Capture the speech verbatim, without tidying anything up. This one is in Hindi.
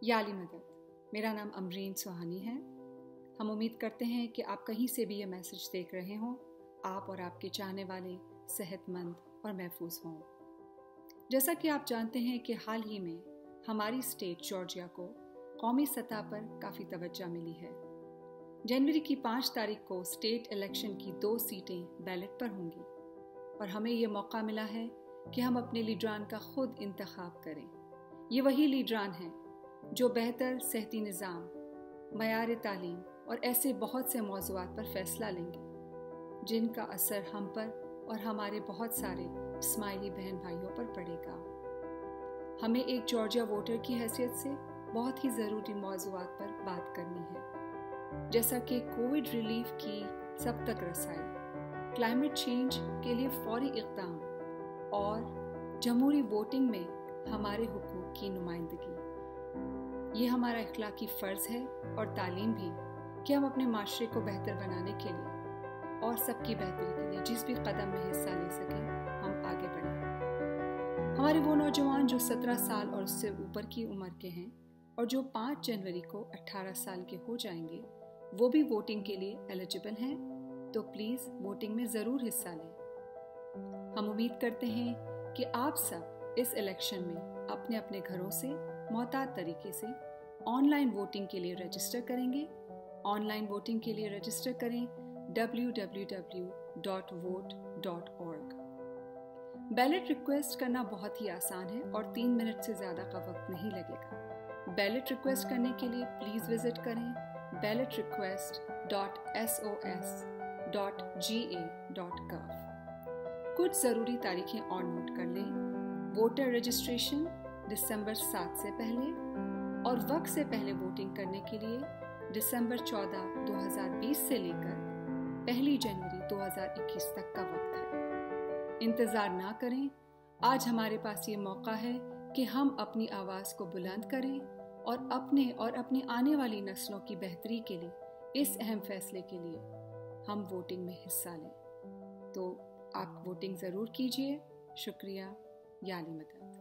याली मदद। मेरा नाम अमरीन सुहानी है। हम उम्मीद करते हैं कि आप कहीं से भी ये मैसेज देख रहे हों, आप और आपके चाहने वाले सेहतमंद और महफूज हों। जैसा कि आप जानते हैं कि हाल ही में हमारी स्टेट जॉर्जिया को कौमी सतह पर काफ़ी तवज्जो मिली है। जनवरी की पाँच तारीख को स्टेट इलेक्शन की दो सीटें बैलेट पर होंगी और हमें ये मौका मिला है कि हम अपने लीडरान का खुद इंतखाब करें। ये वही लीडरान हैं जो बेहतर सेहती निज़ाम, मयार तालीम और ऐसे बहुत से मौज़ूआत पर फैसला लेंगे जिनका असर हम पर और हमारे बहुत सारे स्माइली बहन भाइयों पर पड़ेगा। हमें एक जॉर्जिया वोटर की हैसियत से बहुत ही ज़रूरी मौज़ूआत पर बात करनी है, जैसा कि कोविड रिलीफ की सब तक रसाई, क्लाइमेट चेंज के लिए फौरी इक़दाम और जमहूरी वोटिंग में हमारे हुकूक की नुमाइंदगी। ये हमारा इखलाकी फ़र्ज़ है और तालीम भी कि हम अपने माशरे को बेहतर बनाने के लिए और सबकी बेहतरी के लिए जिस भी कदम में हिस्सा ले सकें, हम आगे बढ़ें। हमारे वो नौजवान जो सत्रह साल और उससे ऊपर की उम्र के हैं और जो पाँच जनवरी को अठारह साल के हो जाएंगे, वो भी वोटिंग के लिए एलिजिबल हैं, तो प्लीज़ वोटिंग में ज़रूर हिस्सा लें। हम उम्मीद करते हैं कि आप सब इस इलेक्शन में अपने अपने घरों से मोहतात तरीके से ऑनलाइन वोटिंग के लिए रजिस्टर करेंगे। ऑनलाइन वोटिंग के लिए रजिस्टर करें W W W dot vote dot org. Ballot request करना बहुत ही आसान है और तीन मिनट से ज़्यादा का वक्त नहीं लगेगा। बैलेट रिक्वेस्ट करने के लिए प्लीज़ विजिट करें ballot request dot S O S dot G A dot gov. कुछ ज़रूरी तारीखें और नोट कर लें। वोटर रजिस्ट्रेशन दिसंबर सात से पहले और वक्त से पहले वोटिंग करने के लिए दिसंबर चौदह दो हज़ार बीस से लेकर पहली जनवरी दो हज़ार इक्कीस तक का वक्त है। इंतज़ार ना करें, आज हमारे पास ये मौका है कि हम अपनी आवाज़ को बुलंद करें और अपने और अपनी आने वाली नस्लों की बेहतरी के लिए इस अहम फैसले के लिए हम वोटिंग में हिस्सा लें। तो आप वोटिंग ज़रूर कीजिए। शुक्रिया। याली मदद।